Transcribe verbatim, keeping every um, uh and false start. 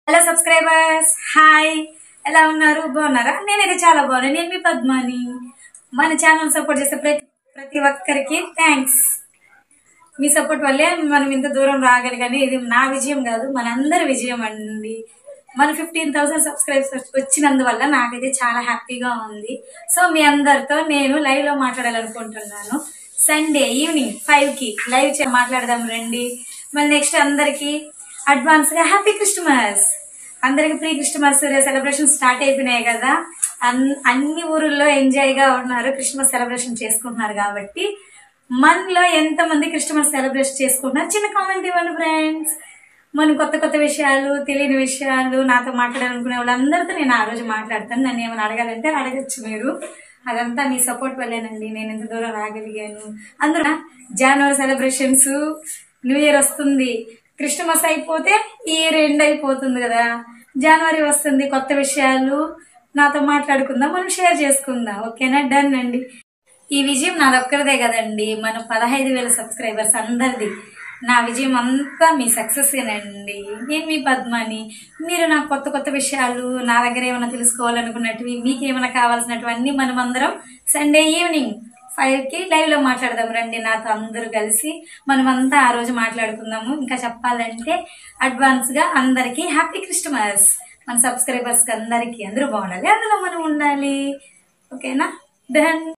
Hello subscribers, hi. ఎలా ఉన్నారు? బాగున్నారా? నేనైతే చాలా బాగున్నాను. నేను మీ పద్మాని. మన ఛానల్ సపోర్ట్ చేసే ప్రతి ప్రతి ఒక్కరికి థ్యాంక్స్. మీ సపోర్ట్ వల్లే మనం ఇంత దూరం రాగలిగాని. ఇది నా విజయం కాదు, మనందరి విజయం అండి. మన ఫిఫ్టీన్ థౌసండ్ సబ్స్క్రైబర్స్ వచ్చినందువల్ల నాకైతే చాలా హ్యాపీగా ఉంది. సో మీ అందరితో నేను లైవ్ లో మాట్లాడాలనుకుంటున్నాను. సండే ఈవినింగ్ ఫైవ్ కి లైవ్ మాట్లాడదాం రండి. మళ్ళీ నెక్స్ట్ అందరికి అడ్వాన్స్ గా హ్యాపీ క్రిస్మస్. అందరికి ప్రీ క్రిస్మస్ సెలబ్రేషన్ స్టార్ట్ అయిపోయినాయి కదా. అన్ని ఊరుల్లో ఎంజాయ్ గా ఉన్నారు, క్రిస్మస్ సెలబ్రేషన్ చేసుకుంటున్నారు. కాబట్టి మనలో ఎంత మంది క్రిస్మస్ సెలబ్రేషన్ చేసుకుంటున్నారు చిన్న కామెంట్ ఇవ్వండి ఫ్రెండ్స్. మనం కొత్త కొత్త విషయాలు, తెలియని విషయాలు నాతో మాట్లాడాలనుకునే వాళ్ళందరితో నేను ఆ రోజు మాట్లాడతాను. నన్ను ఏమైనా అడగాలంటే అడగచ్చు మీరు. అదంతా మీ సపోర్ట్ వల్లేనండి నేను ఎంత దూరం రాగలిగాను. అందులో జనవరి సెలబ్రేషన్స్, న్యూ ఇయర్ వస్తుంది, క్రిస్మస్ అయిపోతే ఈ ఇయర్ ఎండ్ అయిపోతుంది కదా. జనవరి వస్తుంది, కొత్త విషయాలు నాతో మాట్లాడుకుందాం, మనం షేర్ చేసుకుందాం. ఓకేనా? డన్ అండి. ఈ విజయం నాదొక్కరిదే కదండి, మన పదహైదు వేల సబ్స్క్రైబర్స్ అందరిది. నా విజయం అంతా మీ సక్సెస్ ఏనండి. నేను మీ పద్మాని. మీరు నాకు కొత్త కొత్త విషయాలు, నా దగ్గర ఏమైనా తెలుసుకోవాలనుకున్నట్టువి, మీకు ఏమైనా కావాల్సినటువన్నీ మనం అందరం సండే ఈవినింగ్ ఫైవ్ కి లైవ్ లో మాట్లాడదాం రండి. నాతో అందరూ కలిసి మనమంతా ఆ రోజు మాట్లాడుకుందాము. ఇంకా చెప్పాలంటే అడ్వాన్స్ గా అందరికి హ్యాపీ క్రిస్మస్. మన సబ్స్క్రైబర్స్ కి అందరికి అందరూ బాగుండాలి, అందులో మనం ఉండాలి. ఓకేనా? డన్.